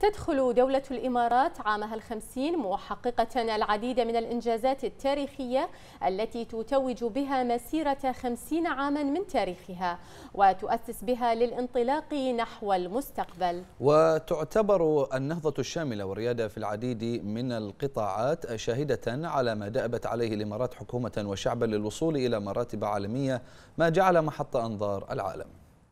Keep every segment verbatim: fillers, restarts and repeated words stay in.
تدخل دولة الإمارات عامها الخمسين محققة العديد من الإنجازات التاريخية التي تتوج بها مسيرة خمسين عاما من تاريخها وتؤسس بها للانطلاق نحو المستقبل. وتعتبر النهضة الشاملة والريادة في العديد من القطاعات شاهدة على ما دأبت عليه الإمارات حكومة وشعبا للوصول إلى مراتب عالمية، ما جعل محط أنظار العالم.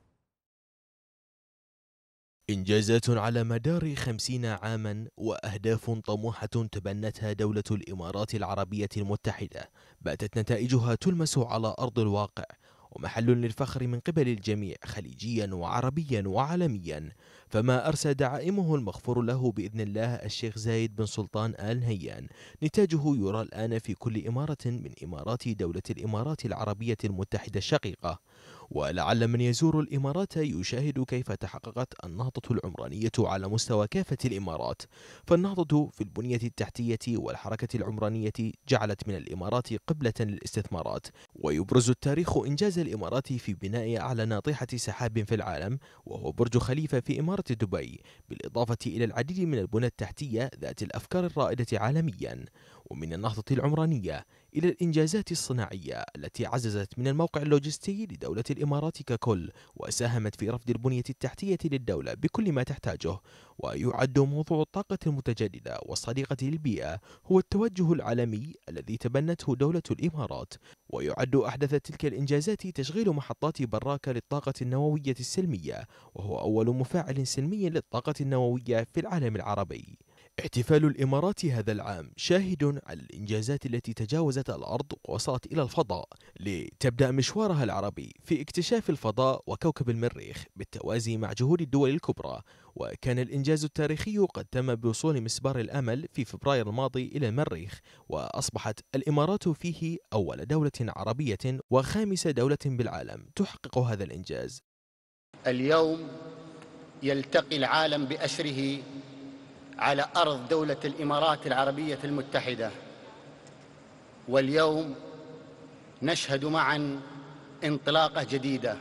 إنجازات على مدار خمسين عاما وأهداف طموحة تبنتها دولة الإمارات العربية المتحدة باتت نتائجها تلمس على أرض الواقع ومحل للفخر من قبل الجميع خليجيا وعربيا وعالميا. فما أرسى دعائمه المغفور له بإذن الله الشيخ زايد بن سلطان آل نهيان نتاجه يرى الآن في كل إمارة من إمارات دولة الإمارات العربية المتحدة الشقيقة. ولعل من يزور الإمارات يشاهد كيف تحققت النهضة العمرانية على مستوى كافة الإمارات. فالنهضة في البنية التحتية والحركة العمرانية جعلت من الإمارات قبلة للاستثمارات. ويبرز التاريخ إنجاز الإمارات في بناء أعلى ناطحة سحاب في العالم وهو برج خليفة في إمارة دبي، بالإضافة إلى العديد من البنى التحتية ذات الأفكار الرائدة عالميا. ومن النهضة العمرانية إلى الإنجازات الصناعية التي عززت من الموقع اللوجستي لدولة الإمارات ككل وساهمت في رفض البنية التحتية للدولة بكل ما تحتاجه. ويعد موضوع الطاقة المتجددة والصديقة للبيئة هو التوجه العالمي الذي تبنته دولة الإمارات. ويعد أحدث تلك الإنجازات تشغيل محطات براكة للطاقة النووية السلمية، وهو أول مفاعل سلمي للطاقة النووية في العالم العربي. احتفال الإمارات هذا العام شاهد على الإنجازات التي تجاوزت الأرض ووصلت إلى الفضاء لتبدأ مشوارها العربي في اكتشاف الفضاء وكوكب المريخ بالتوازي مع جهود الدول الكبرى. وكان الإنجاز التاريخي قد تم بوصول مسبار الأمل في فبراير الماضي إلى المريخ، وأصبحت الإمارات فيه أول دولة عربية وخامس دولة بالعالم تحقق هذا الإنجاز. اليوم يلتقي العالم بأسره على أرض دولة الإمارات العربية المتحدة، واليوم نشهد معا انطلاقة جديدة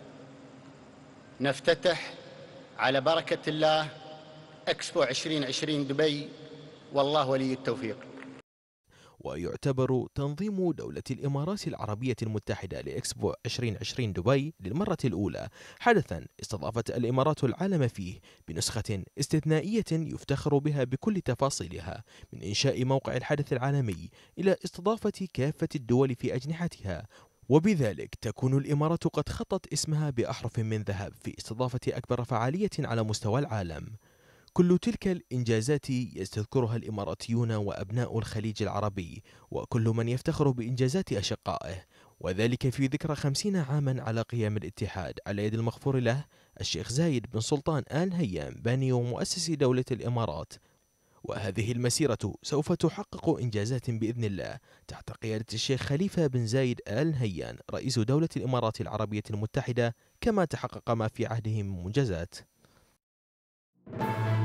نفتتح على بركة الله إكسبو عشرين عشرين دبي، والله ولي التوفيق. ويعتبر تنظيم دولة الإمارات العربية المتحدة لإكسبو عشرين عشرين دبي للمرة الأولى حدثا استضافت الإمارات العالم فيه بنسخة استثنائية يفتخر بها بكل تفاصيلها، من إنشاء موقع الحدث العالمي إلى استضافة كافة الدول في أجنحتها. وبذلك تكون الإمارات قد خطت اسمها بأحرف من ذهب في استضافة أكبر فعالية على مستوى العالم. كل تلك الإنجازات يستذكرها الإماراتيون وأبناء الخليج العربي وكل من يفتخر بإنجازات أشقائه، وذلك في ذكرى خمسين عاما على قيام الاتحاد على يد المغفور له الشيخ زايد بن سلطان آل نهيان باني ومؤسس دولة الإمارات. وهذه المسيرة سوف تحقق إنجازات بإذن الله تحت قيادة الشيخ خليفة بن زايد آل نهيان رئيس دولة الإمارات العربية المتحدة، كما تحقق ما في عهده من منجزات.